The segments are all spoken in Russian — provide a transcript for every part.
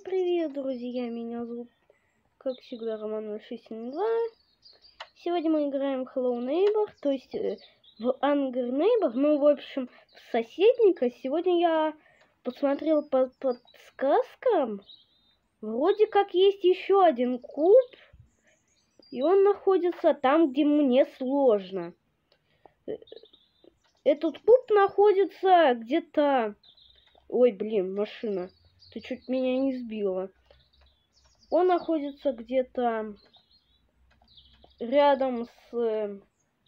Привет, друзья! Меня зовут, как всегда, Роман 672. Сегодня мы играем в Hello Neighbor, то есть в Angry Neighbor, ну, в общем, в соседника. Сегодня я посмотрел по подсказкам. Вроде как есть еще один куб, и он находится там, где мне сложно. Этот куб находится где-то... Ой, блин, машина. Ты чуть меня не сбила. Он находится где-то рядом, то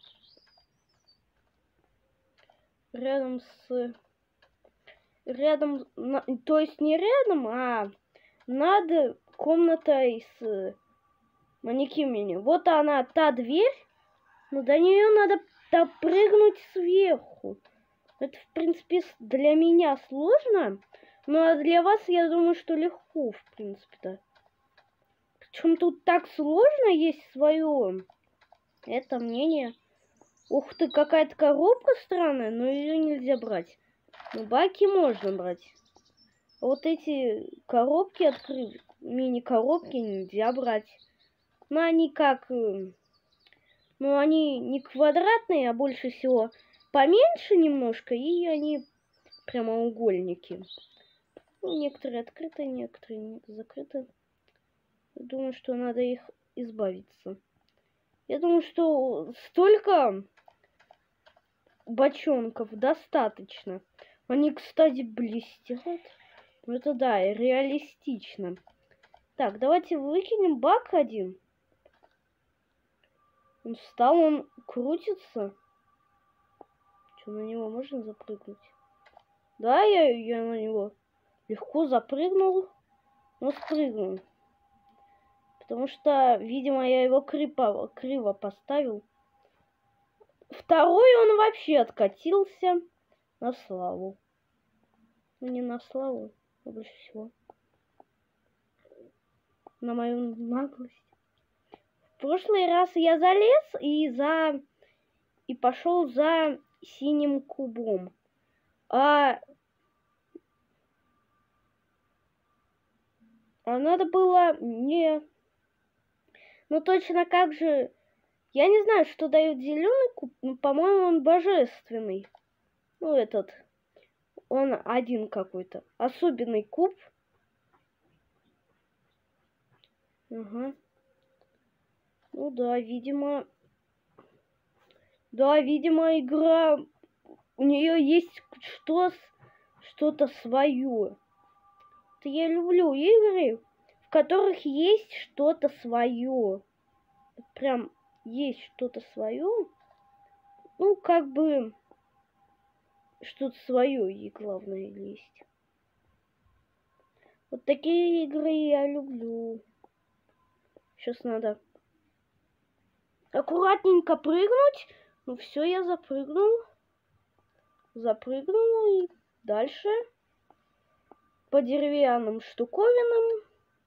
есть не рядом, а над комнатой с манекенами. Вот она, та дверь, но до нее надо допрыгнуть сверху. Это, в принципе, для меня сложно, но для вас, я думаю, что легко, в принципе-то. Причем тут так сложно, есть свое это мнение. Ух ты, какая-то коробка странная, но ее нельзя брать. Но баки можно брать. А вот эти коробки открыть, мини-коробки нельзя брать. Но они как... Ну, они не квадратные, а больше всего поменьше немножко. И они прямоугольники. Ну, некоторые открыты, некоторые закрыты. Думаю, что надо их избавиться. Я думаю, что столько бочонков достаточно. Они, кстати, блестят. Это да, реалистично. Так, давайте выкинем бак один. Он встал, он крутится. Что, на него можно запрыгнуть? Да, я на него легко запрыгнул, но спрыгнул. Потому что, видимо, я его криво поставил. Второй он вообще откатился на славу. Ну, не на славу, а больше всего на мою наглость. В прошлый раз я залез и пошел за синим кубом. А надо было не... Ну точно как же... Я не знаю, что дает зеленый куб, но, по-моему, он божественный. Ну, этот... Он один какой-то. Особенный куб. Ага. Ну да, видимо... Да, видимо, игра... У нее есть что-то свое. Это я люблю игры, в которых есть что-то свое. Прям есть что-то свое. Ну, как бы что-то свое и главное есть. Вот такие игры я люблю. Сейчас надо аккуратненько прыгнуть. Ну все, я запрыгнул. Запрыгнул и дальше по деревянным штуковинам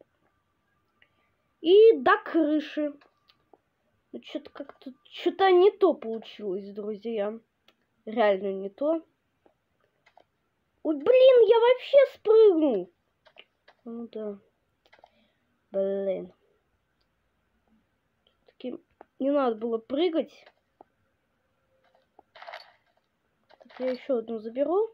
и до крыши. Ну, что-то как-то что-то не то получилось, друзья. Реально не то. Ой, блин, я вообще спрыгнул. Ну да. Блин. Таки не надо было прыгать. Так, я еще одну заберу.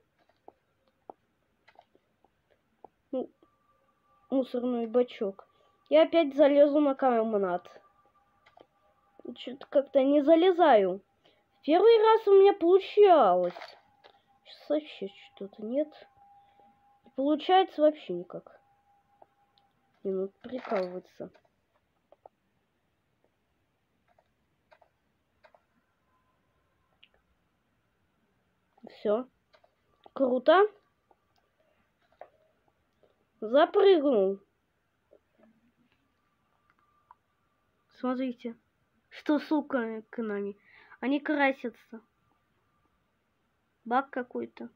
Ну, мусорный бачок. Я опять залезу на камнат. Что-то как-то не залезаю. Первый раз у меня получалось. Сейчас вообще что-то нет. Не получается вообще никак. Не, ну прикалываться. Все. Круто. Запрыгнул. Смотрите, что с окнами. Они красятся. Баг какой-то.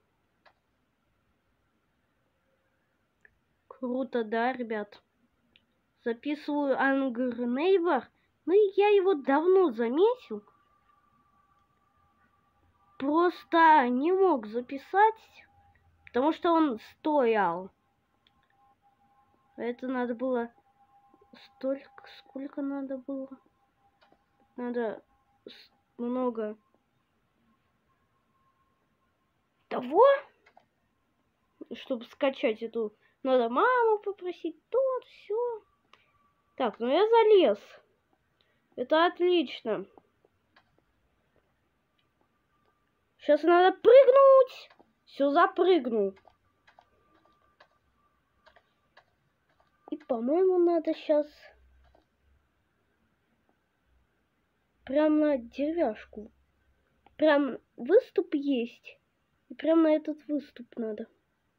Круто, да, ребят? Записываю Angry Neighbor. Ну, я его давно заметил. Просто не мог записать, потому что он стоял. Это надо было сколько надо было? Надо много того, чтобы скачать эту. Надо маму попросить, тут все. Так, ну я залез. Это отлично. Сейчас надо прыгнуть. Все, запрыгнул. И, по-моему, надо сейчас прям на деревяшку. Прям выступ есть. И прям на этот выступ надо.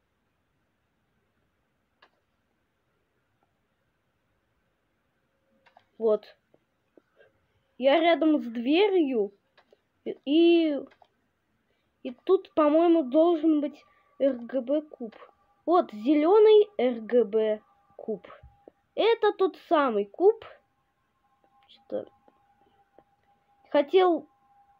Вот. Я рядом с дверью. И тут, по-моему, должен быть РГБ куб. Вот зеленый РГБ куб. Это тот самый куб. Что-то хотел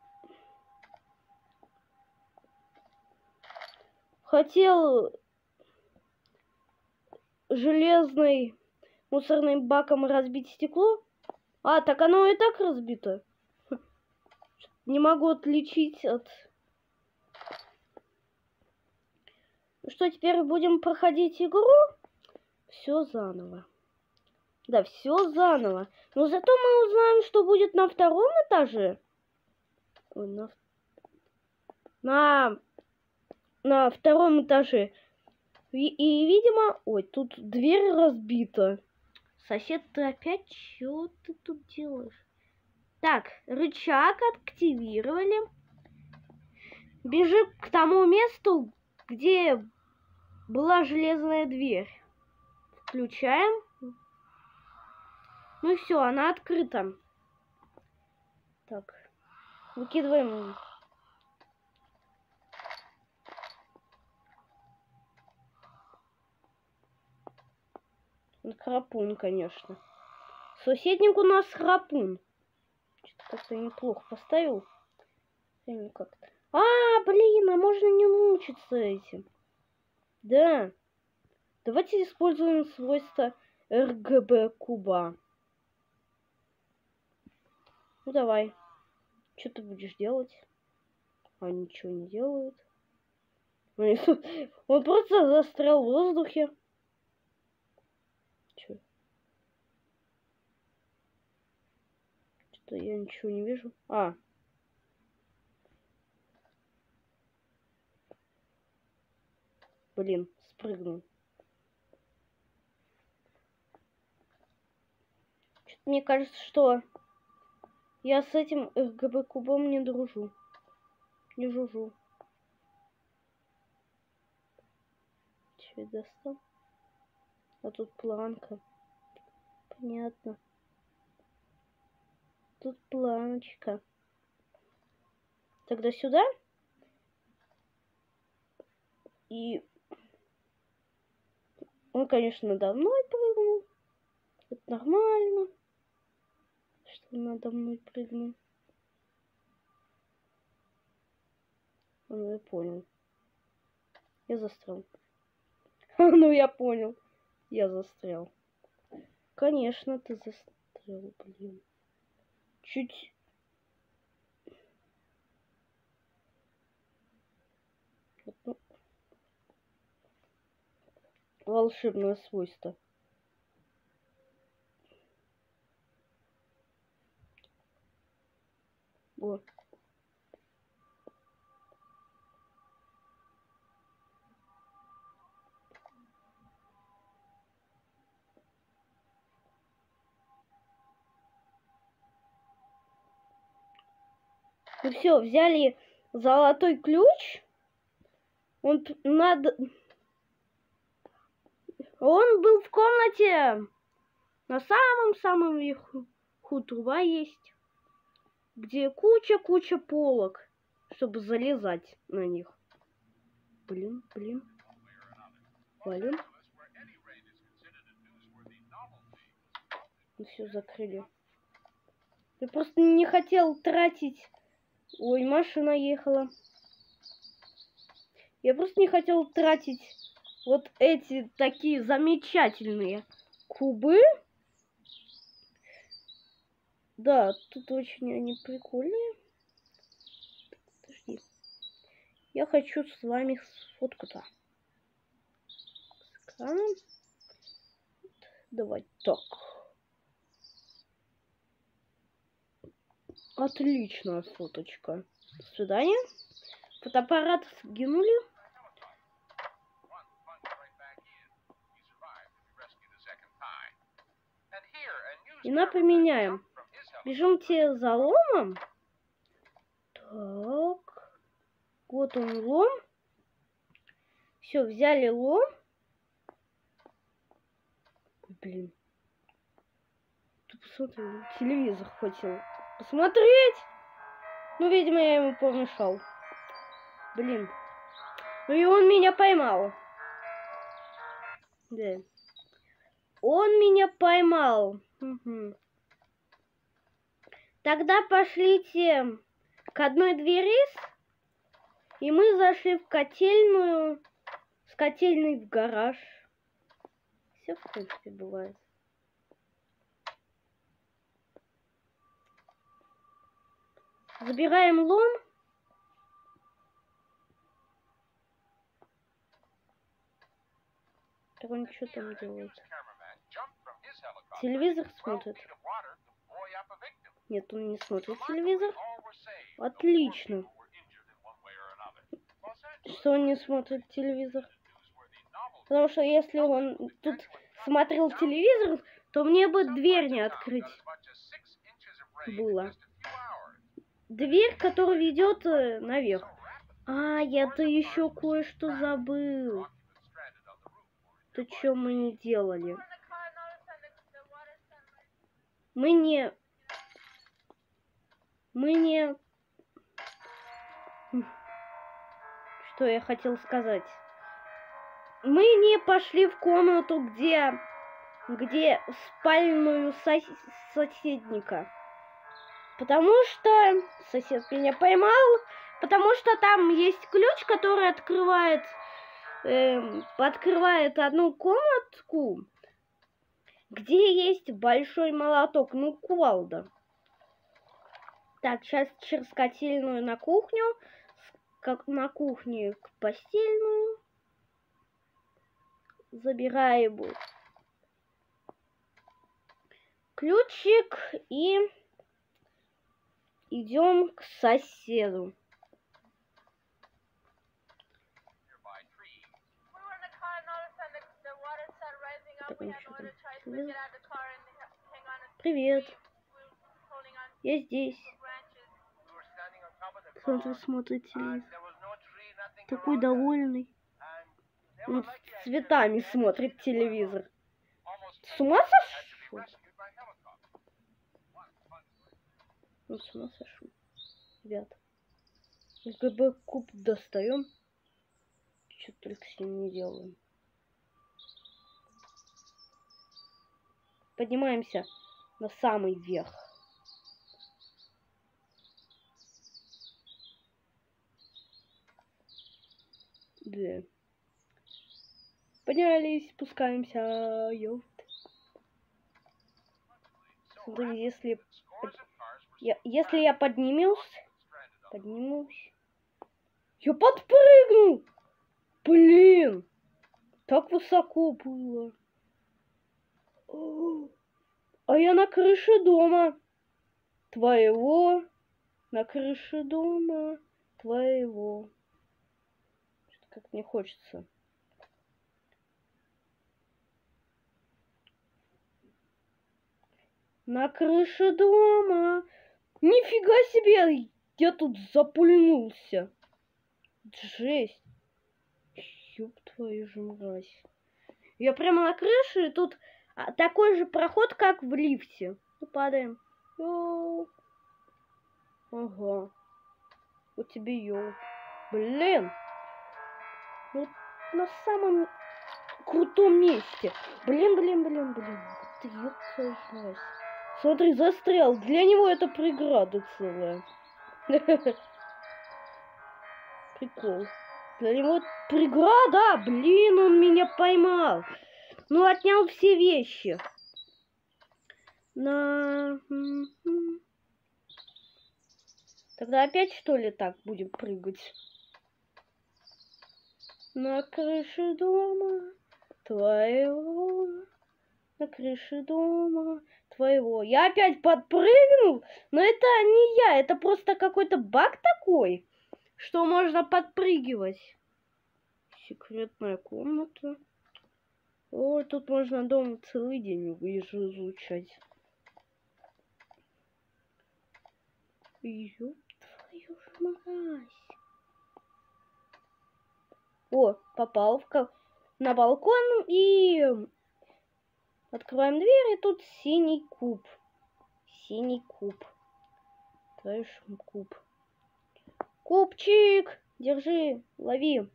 железной мусорным баком разбить стекло. А, так оно и так разбито. Не могу отличить от... Ну что, теперь будем проходить игру? Все заново. Да, все заново. Но зато мы узнаем, что будет на втором этаже. Ой, на втором этаже. И, видимо... Ой, тут дверь разбита. Сосед, ты опять что ты тут делаешь? Так, рычаг активировали. Бежим к тому месту, где была железная дверь. Включаем. Ну и все, она открыта. Так, выкидываем. Храпун, конечно. Соседник у нас храпун. Что-то как-то неплохо поставил. Как-то. Блин, а можно не мучиться этим. Да. Давайте используем свойство РГБ куба. Ну давай. Что ты будешь делать? А ничего не делает. Он просто застрял в воздухе. Что-то я ничего не вижу. Блин, спрыгнул. Мне кажется, что я с этим РГБ кубом не дружу. Не жужу. Че я достал? А тут планка. Понятно. Тут планочка. Тогда сюда. И он, конечно, надо мной прыгнул. Это нормально, что он надо мной прыгнул. Ну, я понял. Я застрял. Ну, я понял. Я застрял. Конечно, ты застрял, блин. Чуть... Волшебное свойство. Вот. Ну все, взяли золотой ключ. Он был в комнате. На самом-самом верху труба есть. Где куча полок, чтобы залезать на них. Блин. Валим. Ну все, закрыли. Я просто не хотел тратить... Ой, машина ехала. Я просто не хотел тратить вот эти такие замечательные кубы. Да, тут очень они прикольные. Подожди. Я хочу с вами сфоткаться. С экраном. Давай так. Отличная фоточка. До свидания. Фотоаппарат сгинули. И поменяем. Бежимте за ломом. Так. Вот он лом. Все, взяли лом. Блин. Ты посмотри, телевизор хотел посмотреть. Ну, видимо, я ему помешал. Блин. Ну и он меня поймал. Да. Он меня поймал. Угу. Тогда пошлите к одной двери, и мы зашли в котельную, с котельной в гараж. Все, в принципе, бывает. Забираем лом. Так он что там делает? Телевизор смотрит. Нет, он не смотрит телевизор. Отлично. Что он не смотрит телевизор? Потому что если он тут смотрел телевизор, то мне бы дверь не открыть было. Дверь, которая ведет наверх. А, я-то еще кое-что забыл. То, что мы не делали. Мы не... Что я хотел сказать? Мы не пошли в комнату, где спальную соседника. Потому что сосед меня поймал. Потому что там есть ключ, который открывает одну комнатку, где есть большой молоток, ну, кувалда. Так, сейчас через котельную на кухню, как на кухне к постельную. Забираем ключик и идем к соседу. Привет. Я здесь. Кто-то смотрит телевизор. Такой довольный. Он с цветами смотрит телевизор. С ума сошел? Он с ума сошел. Ребят. СГБ куб достаем. Что только с ним не делаем. Поднимаемся на самый верх. Да. Поднялись, спускаемся. Смотри, если я поднимусь, я подпрыгну. Блин, так высоко было. А я на крыше дома твоего. На крыше дома твоего. Что-то как мне хочется. На крыше дома. Нифига себе, я тут запульнулся. Жесть. Ёб твою же мразь. Я прямо на крыше, и тут такой же проход, как в лифте. Ну, падаем. Йоу. Ага. Вот тебе йоу. Блин. Вот на самом крутом месте. Блин. ты, ёпта. Смотри, застрял. Для него это преграда целая. Прикол. Для него преграда. Блин, он меня поймал. Ну, отнял все вещи. Тогда опять, что ли, так будем прыгать? На крыше дома твоего. На крыше дома твоего. Я опять подпрыгнул, но это не я. Это просто какой-то баг такой, что можно подпрыгивать. Секретная комната. О, тут можно дома целый день, вижу, изучать. Ёб твою ж мразь. О, попал на балкон и открываем дверь, и тут синий куб. Синий куб. Твою ж куб. Кубчик! Держи, лови.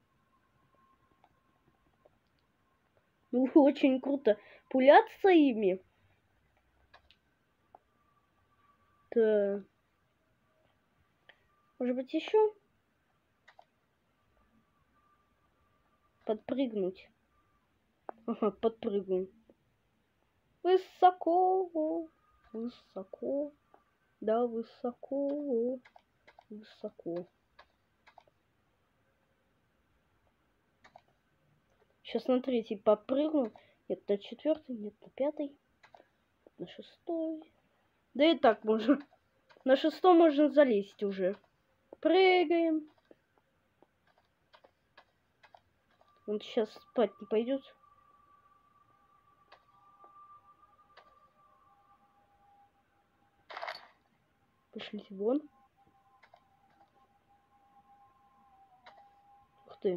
Ну, очень круто пуляться ими. Да. Может быть, еще? Подпрыгнуть. Ага, подпрыгнул. Высоко, высоко, да, высоко, высоко. Сейчас на третий попрыгну. Нет, на четвертый, нет, на пятый, на шестой. Да и так можно. На шестом можно залезть уже. Прыгаем. Он сейчас спать не пойдет. Пошлите вон. Ух ты.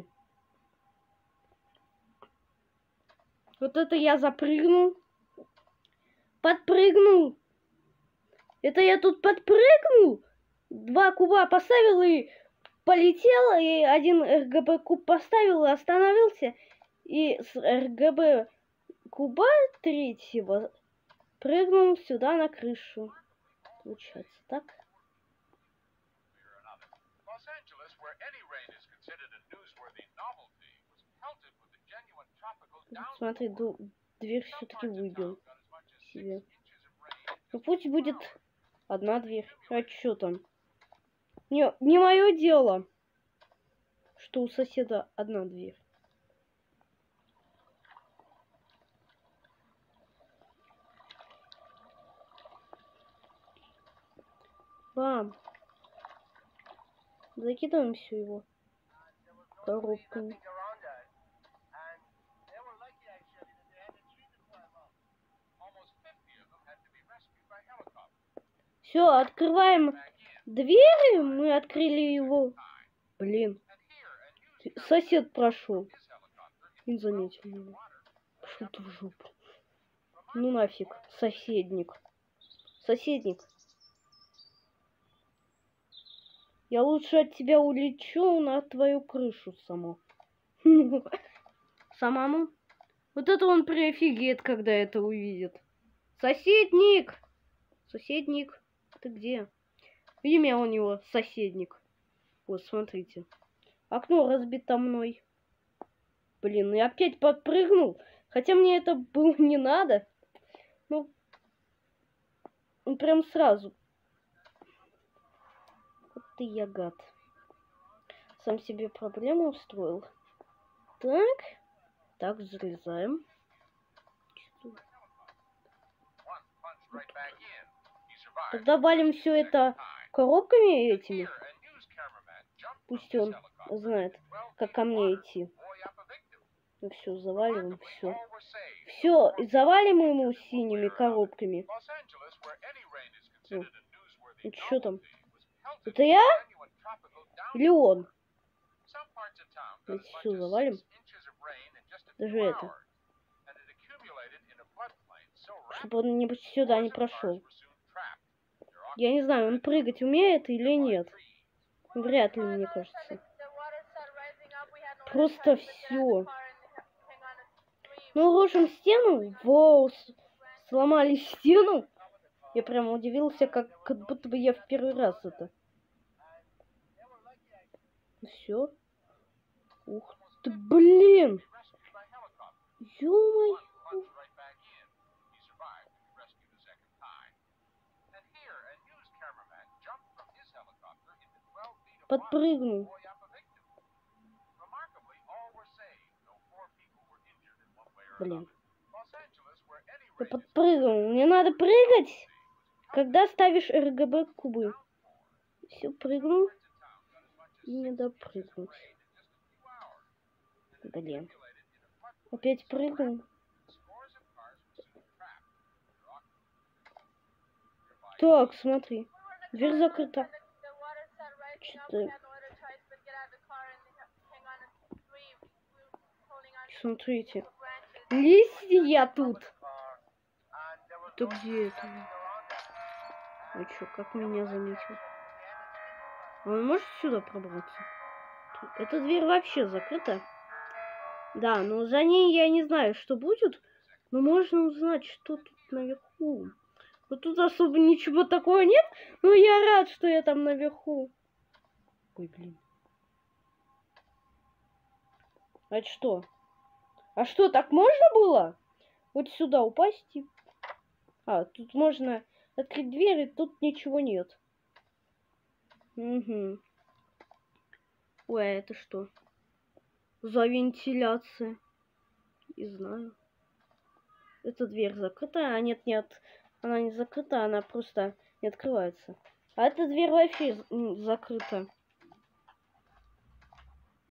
Вот это я запрыгнул. Подпрыгнул. Это я тут подпрыгнул. 2 куба поставил и полетел. И 1 РГБ куб поставил и остановился. И с РГБ куба 3-го прыгнул сюда на крышу. Получается так. Смотри, дверь все-таки выбил себе. Ну пусть будет одна дверь. А что там? Не мое дело, что у соседа одна дверь. Бам. Закидываем все его коробками. Все, открываем двери. Мы открыли его. Блин. Сосед прошел. Не заметил меня. Пошел ты в жопу. Ну нафиг. Соседник. Соседник. Я лучше от тебя улечу на твою крышу саму. Самому? Вот это он прioфигеет, когда это увидит. Соседник! Соседник. Ты где? Имя у него соседник. Вот, смотрите. Окно разбито мной. Блин, и опять подпрыгнул. Хотя мне это было не надо. Ну, он прям сразу. Вот ты я гад. Сам себе проблему устроил. Так. Так, залезаем. Тогда валим все это коробками этими. Пусть он знает, как ко мне идти. Ну все, заваливаем, все. Все, завалим ему синими коробками. Ну что там? Это я? Или он? Все, завалим. Даже это. Чтобы он сюда не прошел. Я не знаю, он прыгать умеет или нет. Вряд ли, мне кажется. Просто все. Ну, рушим стену. Воу. сломали стену. Я прям удивился, как будто бы я в первый раз это. Все. Ух ты, блин! Ё-моё! Подпрыгнул. Блин. Я подпрыгнул. Мне надо прыгать, когда ставишь РГБ кубы. Все, прыгнул. И не допрыгнуть. Блин. Опять прыгнул. Так, смотри. Дверь закрыта. Что-то... Смотрите. Листья тут. То где это? А чё, как меня заметил? Он может сюда пробраться? Эта дверь вообще закрыта. Да, но за ней я не знаю, что будет. Но можно узнать, что тут наверху. Но тут особо ничего такого нет. Но я рад, что я там наверху. Ой, блин. А это что? А что, так можно было? Вот сюда упасть и... А, тут можно открыть дверь, и тут ничего нет. Угу. Ой, а это что? За вентиляция. Не знаю. Эта дверь закрыта. А нет, нет. Она не закрыта, она просто не открывается. А эта дверь вообще закрыта.